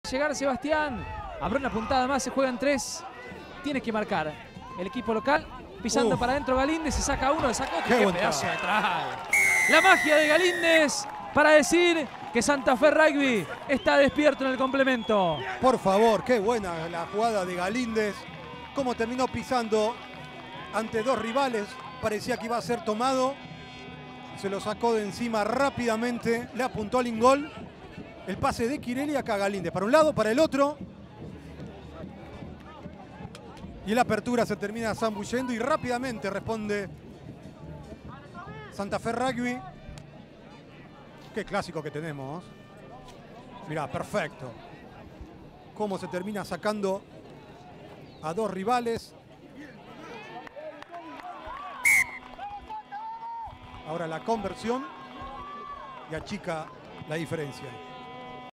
Llegar Sebastián. Habrá una puntada más, se juegan 3. Tiene que marcar el equipo local. Pisando para adentro Galíndez, se saca uno, se sacó otro. ¡Qué pedazo de traje! La magia de Galíndez para decir que Santa Fe Rugby está despierto en el complemento. Por favor, qué buena la jugada de Galíndez. Cómo terminó pisando ante 2 rivales. Parecía que iba a ser tomado. Se lo sacó de encima rápidamente. Le apuntó al ingol. El pase de Quirelli acá Galíndez. Para un lado, para el otro. Y la apertura se termina zambullendo y rápidamente responde Santa Fe Rugby. Qué clásico que tenemos. Mirá, perfecto. Cómo se termina sacando a 2 rivales. Ahora la conversión y achica la diferencia.